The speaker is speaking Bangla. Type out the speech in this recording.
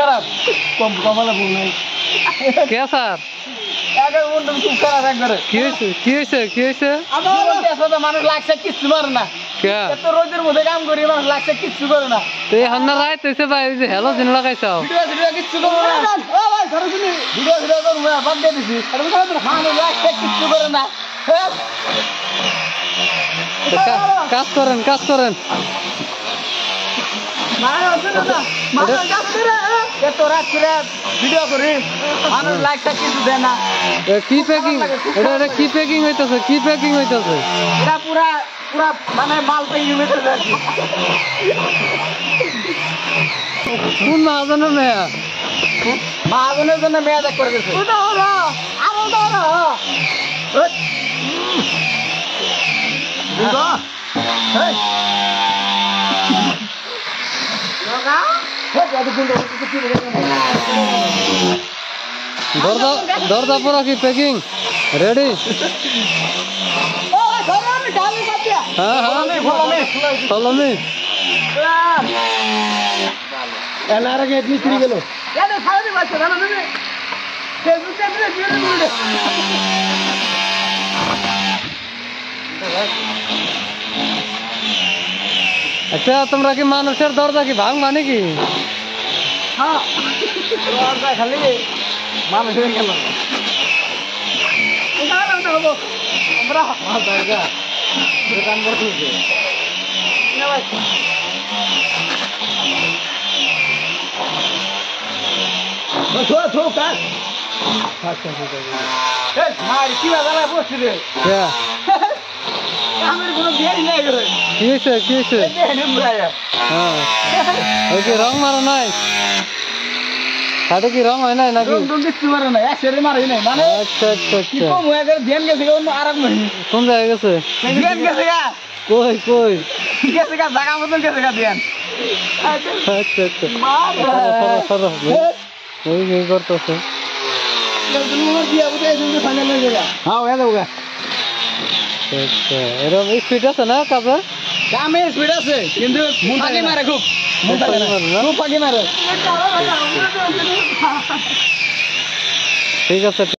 খারাপ কম কমালে ভুল নাই কে স্যার একের মনটা খুব খারাপ একবারে কি হয়েছে আমার দেশে মানুষ লাগছে কিচ্ছু করে না কে এত রোদের মধ্যে কাম করি মানুষ লাগছে কিচ্ছু করে না তো এই হান্না রায় তৈছে ভাই ওই যে হ্যালো দিন লাগাইছাও ভিডিও কিচ্ছু করবো না ও ভাই ধরো তুমি ভিডিও করবো না বাদ দিয়ে দিছি মানুষ লাগছে কিচ্ছু করে না কাজ করেন এত রাত করে ভিডিও করি মানুষ লাগছে কিছু দেয় না কি প্যাকিং এটা কি প্যাকিং হইতাছে এটা পুরা পুরা মানে মাল পেয়ে গেছে কোন মহাজনের মেয়া মহাজনের জন্য মেয়া দেখ করে গেছে দরজা পুরো কি প্যাকিং রেডি হ্যাঁ follow me এনারা গেট নিয়ে গেল আচ্ছা তোমরা কি মানুষের দরজা কি ভাঙবা নাকি খালি মানুষ হয়ে গেল আমরা দোকান করতেছি কি বাজারে বসছি রে আমার কোনো বিয়ারি নাই করে কি হয়েছে হ্যাঁ ওই কি রং মারা নাই সাথে কি রং হয় নাই নাকি কিছু মারে নাই একসাথে মারি নাই মানে আচ্ছা কম হয়ে গেছে ধ্যান গেছে অন্য আরাম নেই কোন জায়গায় গেছে ধ্যান গেছে গা কই গেছে গা জায়গা মতন গেছে গা ধ্যান সরো ওই কি করতেছে হ্যাঁ হয়ে যাবো গা এরকম স্পিড আছে না কাজে কামে স্পিড আছে কিন্তু ফাঁকি মারে খুব ফাঁকি মারে ঠিক আছে